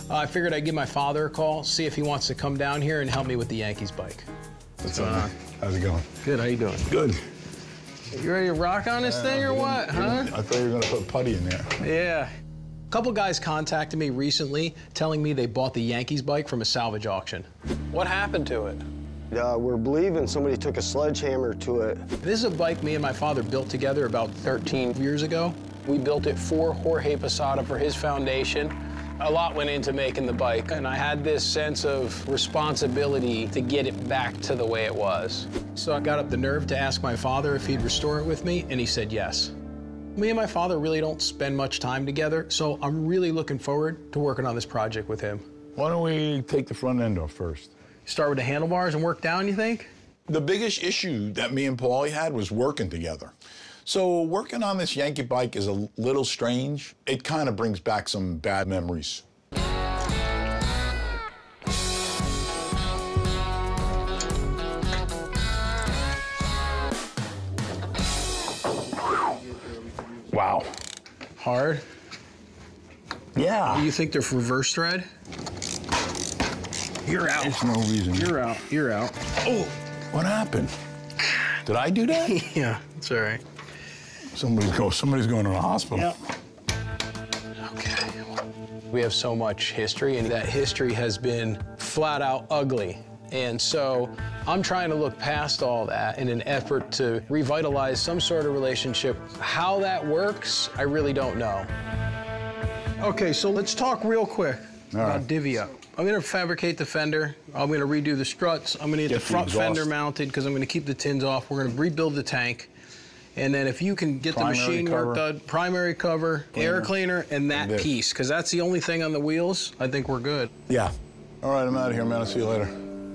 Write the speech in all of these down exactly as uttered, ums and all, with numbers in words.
Uh, I figured I'd give my father a call, see if he wants to come down here and help me with the Yankees bike. What's going on? How's it going? Good, how you doing? Good. You ready to rock on this uh, thing or what, huh? I thought you were gonna put putty in there. Yeah. A couple guys contacted me recently telling me they bought the Yankees bike from a salvage auction. What happened to it? Uh, we're believing somebody took a sledgehammer to it. This is a bike me and my father built together about thirteen years ago. We built it for Jorge Posada for his foundation. A lot went into making the bike, and I had this sense of responsibility to get it back to the way it was. So I got up the nerve to ask my father if he'd restore it with me, and he said yes. Me and my father really don't spend much time together, so I'm really looking forward to working on this project with him. Why don't we take the front end off first? Start with the handlebars and work down, you think? The biggest issue that me and Paulie had was working together. So working on this Yankee bike is a little strange. It kind of brings back some bad memories. Wow. Hard? Yeah. You think they're reverse thread? You're out. There's no reason. You're out. You're out. Oh, what happened? Did I do that? Yeah, it's all right. Somebody's go. Somebody's going to the hospital. Yep. Okay. We have so much history, and that history has been flat out ugly. And so I'm trying to look past all that in an effort to revitalize some sort of relationship. How that works, I really don't know. Okay, so let's talk real quick all about right. Divvy Up. I'm gonna fabricate the fender. I'm gonna redo the struts. I'm gonna get, Get the front the exhaust. fender mounted because I'm gonna keep the tins off. We're gonna rebuild the tank. And then if you can get Primary the machine cover. work done, primary cover, Cleaner. air cleaner, and that And this. piece, because that's the only thing on the wheels, I think we're good. Yeah. All right, I'm out of here, man. I'll see you later.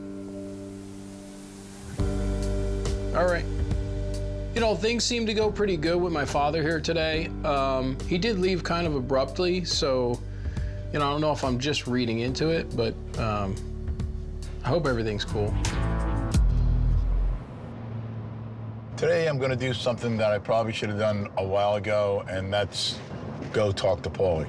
All right. You know, things seem to go pretty good with my father here today. Um, he did leave kind of abruptly, so, you know, I don't know if I'm just reading into it, but um, I hope everything's cool. Today, I'm going to do something that I probably should have done a while ago, and that's go talk to Paulie.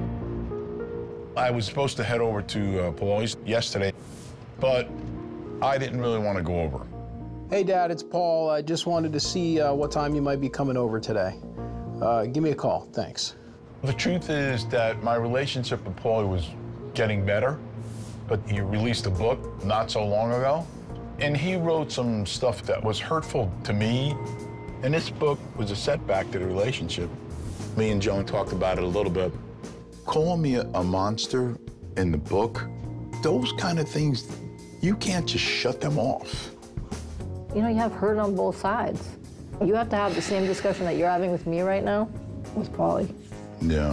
I was supposed to head over to uh, Paulie's yesterday, but I didn't really want to go over. Hey, Dad, it's Paul. I just wanted to see uh, what time you might be coming over today. Uh, give me a call. Thanks. The truth is that my relationship with Paulie was getting better, but he released a book not so long ago, and he wrote some stuff that was hurtful to me, and this book was a setback to the relationship. Me and Joan talked about it a little bit. Calling me a, a monster in the book, those kind of things, you can't just shut them off. You know, you have hurt on both sides. You have to have the same discussion that you're having with me right now with Paulie. Yeah.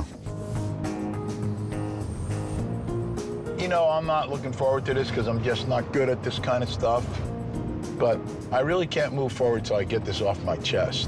You know, I'm not looking forward to this because I'm just not good at this kind of stuff. But I really can't move forward till I get this off my chest.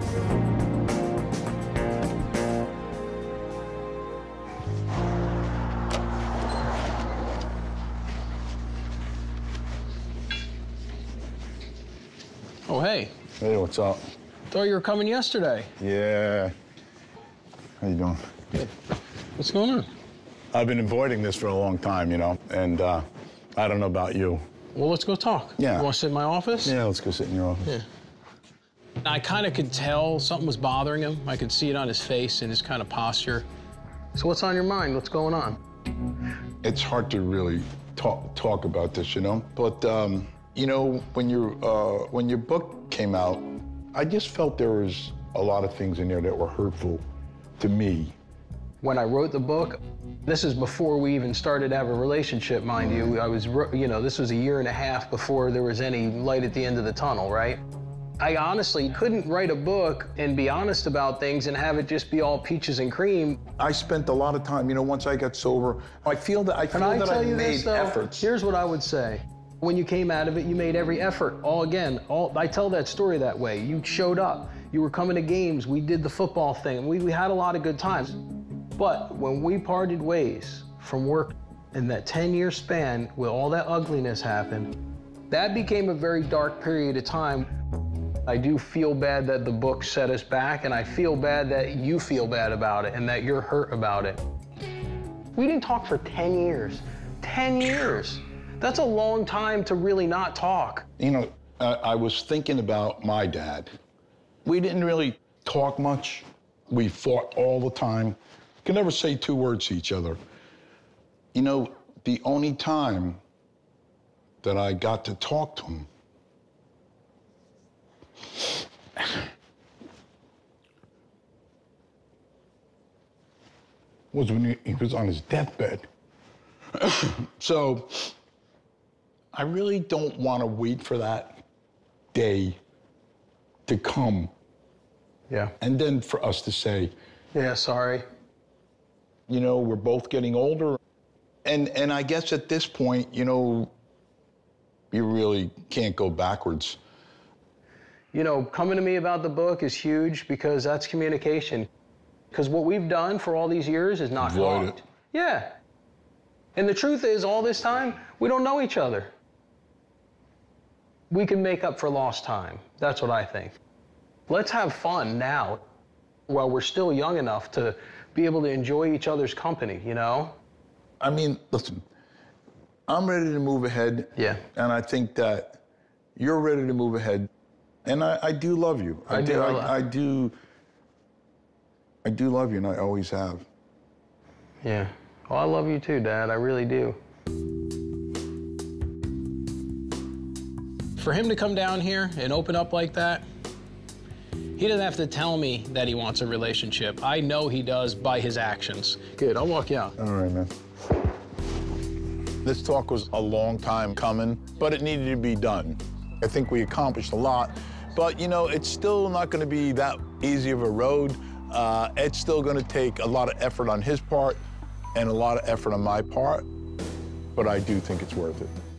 Oh, hey. Hey, what's up? Thought you were coming yesterday. Yeah. How you doing? Good. What's going on? I've been avoiding this for a long time, you know, and uh, I don't know about you. Well, let's go talk. Yeah. You want to sit in my office? Yeah, let's go sit in your office. Yeah. I kind of could tell something was bothering him. I could see it on his face and his kind of posture. So what's on your mind? What's going on? It's hard to really talk talk about this, you know. But um, you know, when your uh, when your book came out, I just felt there was a lot of things in there that were hurtful to me. When I wrote the book, this is before we even started to have a relationship, mind mm-hmm. you. I was, you know, this was a year and a half before there was any light at the end of the tunnel, right? I honestly couldn't write a book and be honest about things and have it just be all peaches and cream. I spent a lot of time, you know, once I got sober, I feel that I feel and I that tell I you made this, though, efforts. Here's what I would say. When you came out of it, you made every effort. All again, all I tell that story that way. You showed up. You were coming to games. We did the football thing. We, we had a lot of good times. But when we parted ways from work in that ten-year span, where all that ugliness happened, that became a very dark period of time. I do feel bad that the book set us back, and I feel bad that you feel bad about it and that you're hurt about it. We didn't talk for ten years. ten years. That's a long time to really not talk. You know, uh, I was thinking about my dad. We didn't really talk much. We fought all the time. Could never say two words to each other. You know, the only time that I got to talk to him was when he, he was on his deathbed. So I really don't want to wait for that day to come. Yeah. And then for us to say, Yeah, sorry. you know, we're both getting older. And, and I guess at this point, you know, you really can't go backwards. You know, coming to me about the book is huge because that's communication. Because what we've done for all these years is not Avoid talked. it. Yeah. And the truth is, all this time, we don't know each other. We can make up for lost time. That's what I think. Let's have fun now while we're still young enough to be able to enjoy each other's company, you know? I mean, listen, I'm ready to move ahead. Yeah. And I think that you're ready to move ahead. And I, I do love you. I do, I love- I, I do. I do love you, and I always have. Yeah. Well, I love you too, Dad. I really do. For him to come down here and open up like that, he doesn't have to tell me that he wants a relationship. I know he does by his actions. Good, I'll walk you out. All right, man. This talk was a long time coming, but it needed to be done. I think we accomplished a lot, but you know, it's still not gonna be that easy of a road. Uh, it's still gonna take a lot of effort on his part and a lot of effort on my part, but I do think it's worth it.